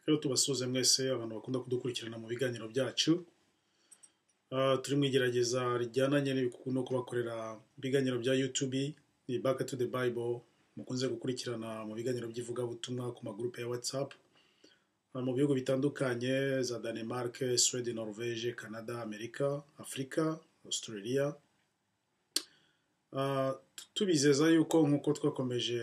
Rero tubasuze mwese abantu bakunda kudukurikirana mu biganiro byacu. Turi mu igerageza rijyananye no kubakorera ibiganiro bya YouTube ni Back to the Bible mukunze gukurikirana mu biganiro by'ivugabutumwa ku magurupe ya WhatsApp mu bihugu bitandukanye za Denmark, Sweden, Norvège, Canada, Amerika, Afrika, Australia. Tubizeza yuko nk'uko twakomeje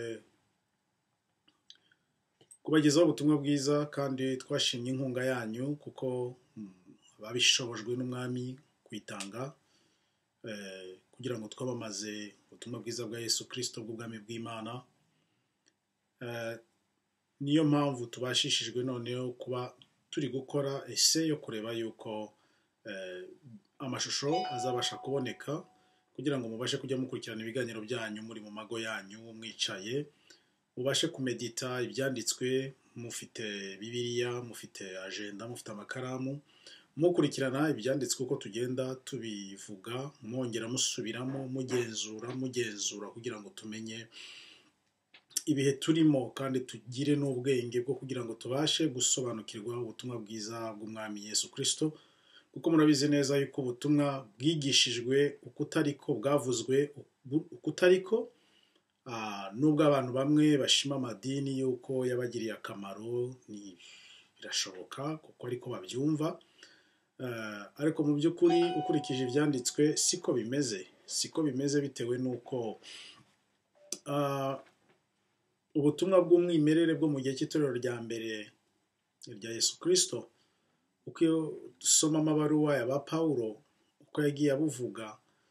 kubagezaho ubutumwa bwiza kandi twashimye inkunga yanyu kuko babishobojwe n'umwami kwitanga kugira ngo twabamaze ubutumwa bwiza bwa Yesu Kristo bw'ubwami bw'Imana. Niyo mpamvu tubashishijwe noneho kuba turi gukora ese yo kureba yuko amashusho azabasha kuboneka kugira ngo mubashe kujya mukurikirana ibiganiro byanyu muri mu mago yanyu mwicaye, mubashe kumedita ibyanditswe mufite Bibiliya, mufite agenda, mufite amakaramu, mukurikirana ibyanditswe uko tugenda tubivuga, mwongera musubiramo, mugenzura kugira ngo tumenye ibihe turimo kandi tugire n'ubwenge bwo kugira ngo tubashe gusobanukirwa ubutumwa bwiza bw'umwami Yesu Kristo, kuko murabizi neza yuko ubutumwa bwigishijwe ukutariko, bwavuzwe ukutariko, nubwo abantu bamwe bashima amadini yuko yabagiriye akamaro, birashoboka kuko ariko babyumva, ariko mu by'ukuri ukurikije ibyanditswe siko bimeze bitewe n'uko ubutumwa bw'umwimerere bwo mu gihe cy'itorero rya mbere rya Yesu Kristo, uko iyo dusoma amabaruwa ya ba Pawulo uko yagiye abuvuga,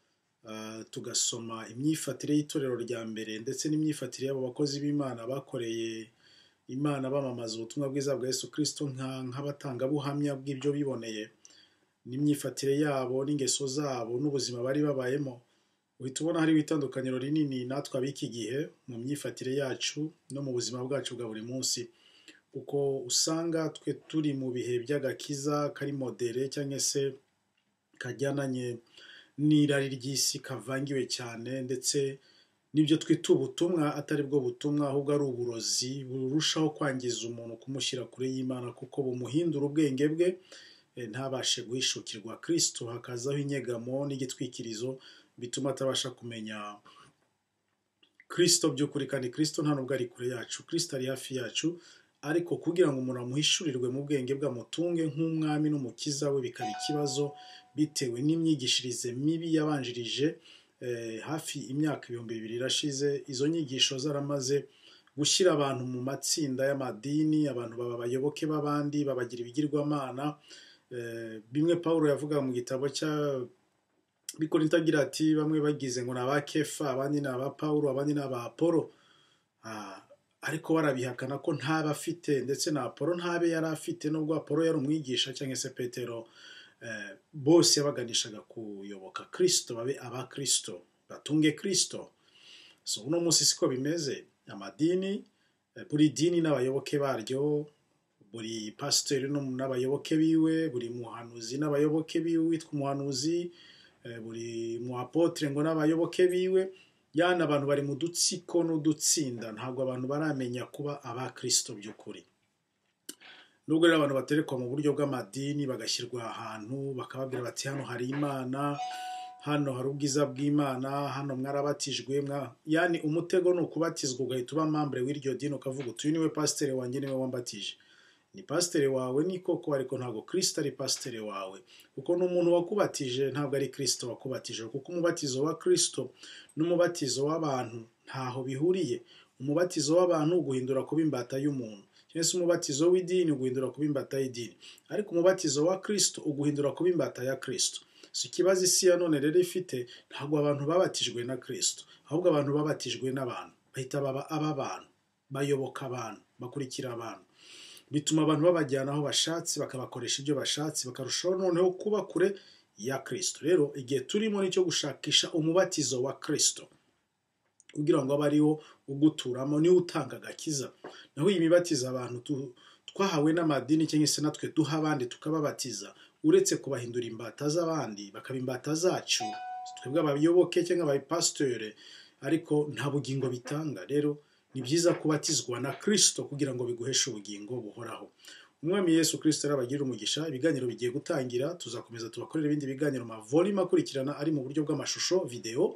tugasoma imyifatire y'itorero rya mbere ndetse n'imyifatire y'abo bakozi b'Imana bakoreye Imana bamamaza ubutumwa bwiza bwa Yesu Kristo nk'abatangabuhamya bw'ibyo biboneye, n'imyifatire yabo n'ingeso zabo n'ubuzima bari babayemo, uhita ubona hari itandukaniro rinini natwe ab'iki gihe mu myifatire yacu no mu buzima bwacu bwa buri munsi, kuko usanga twe turi mu bihe by'agakiza kari modere cyangwa se kajyananye n'irari ry'isi kavangiwe cyane, ndetse n'ibyo twita ubutumwa atari bwo butumwa ahubwo ari uburozi burushaho kwangiza umuntu, kumushyira kure y'Imana kuko bumuhindura ubwenge bwe ntabashe guhishukirwa Kristo, hakazaho inyegamo n'igitwikirizo bituma atabasha kumenya Kristo by'ukuri, kandi Kristo nta nubwo ari kure yacu, Kristo ari hafi yacu, ariko kugira ngo umuntu amuhishurirwe mu bwenge bwe amutunge nk'umwami n'umukiza we bikaba ikibazo bitewe n'imyigishirize mibi yabanjirije. Hafi imyaka 2000 irashize izo nyigisho zaramaze gushyira abantu mu matsinda y'amadini, abantu baba abayoboke b'abandi, babagira ibigirwamana. Bimwe Pawulo yavuga mu gitabo cya Bikorinto agira ati bamwe bagize ngo ni aba Kefa, abandi ni aba Pawulo, abandi ni aba Apolo, ariko barabihakana ko ntabafite, ndetse na Apolo ntabe yari afite, nubwo Apolo yari umwigisha cyangwa se Petero, bose yabaganishaga kuyoboka Kristo, babe aba Kristo, batunge Kristo. So uno munsi siko bimeze. Amadini, buri dini n'abayoboke baryo, buri pasiteri n'abayoboke biwe, buri muhanuzi n'abayoboke biwe witwa umuhanuzi, buri mu apotre ngo n'abayoboke biwe, yana abantu bari mu dutsiko n'udutsinda, ntabwo abantu baramenya kuba aba Kristo by'ukuri. Nubwo rero abantu baterekwa mu buryo bw'amadini bagashyirwa ahantu bakababwira bati hano hari Imana, hano hari ubwiza bw'Imana, hano mwarabatijwe, yani umutego ni ukubatizwa ugahita uba membre w'iryo dini, ukavuga uti uyu niwe pasiteri wanjye, niwe wambatije. Ni pasiteri wawe ni koko, ariko ntabwo Kristo ari pasiteri wawe, kuko n'umuntu wakubatije ntabwo ari Kristo wakubatije, kuko umubatizo wa Kristo n'umubatizo w'abantu ntaho bihuriye. Umubatizo w'abantu uguhindura kuba imbata y'umuntu, cyangwa se umubatizo w'idini uguhindura kuba imbata y'idini, ariko umubatizo wa Kristo uguhindura kuba imbata ya Kristo. So ikibazo isi ya none rero ifite, ntabwo abantu babatijwe na Kristo, ahubwo abantu babatijwe n'abantu, bahita baba abantu, bayoboka abantu, bakurikira abantu, bituma abantu babajyana aho bashatse, bakabakoresha ibyo bashatse, bakarushaho noneho kuba kure ya Kristo. Rero igihe turimo nicyo gushakisha umubatizo wa Kristo kugira ngo abe ariwo uguturamo, niwo utanga agakiza. Naho iyi mibatiza abantu twahawe n'amadini cyangwa se natwe duha abandi tukababatiza, uretse kubahindura imbata z'abandi bakaba imbata zacu twebwe abayoboke cyangwa abapasiteri, ariko nta bugingo bitanga. Rero ni byiza kubatizwa na Kristo kugira ngo biguheshe ubugingo buhoraho. umwami Yesu Kristo yarabagirira umugisha. Ibiganiro bigiye gutangira, tuzakomeza tubakorera ibindi biganiro ma volume akurikirana ari mu buryo bw'amashusho video.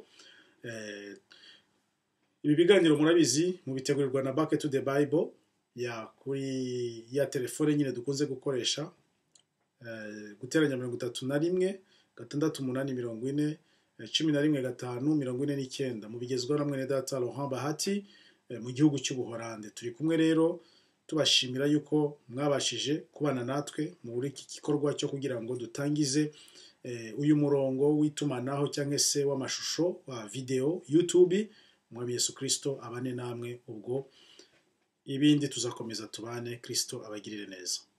Ibi biganiro murabizi mubitegurirwa na Back to the Bible kuri ya telefone nyine dukunze gukoresha, guteranya 31 6 8 40 11 5 49. Mubigezwaho na mwene data Laurent Bahati mu gihugu cy'Ubuholande. Turi kumwe rero tubashimira yuko mwabashije kubana natwe muri iki gikorwa cyo kugira ngo dutangize uyu murongo w'itumanaho cyangwa se w'amashusho wa video YouTube. Umwami Yesu Kristo abane namwe, ubwo ibindi tuzakomeza tubane. Kristo abagirire neza.